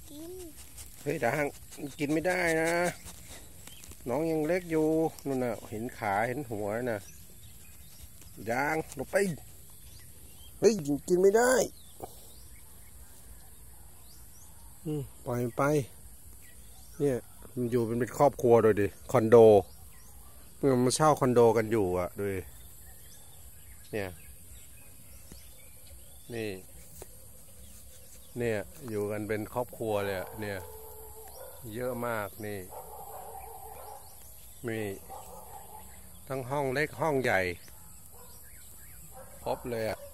กินเฮ้ยด่างกินไม่ได้นะน้องยังเล็กอยู่นู่นน่ะเห็นขาเห็นหัวน่ะด่างลงไปเฮ้ยกินไม่ได้ปล่อยมันไปเนี่ยมันอยู่เป็นครอบครัวโดยดิคอนโดมันมาเช่าคอนโดกันอยู่อ่ะโดยเนี่ยเนี่ยอยู่กันเป็นครอบครัวเลยเนี่ยเยอะมากนี่มีทั้งห้องเล็กห้องใหญ่ครบเลยอ่ะ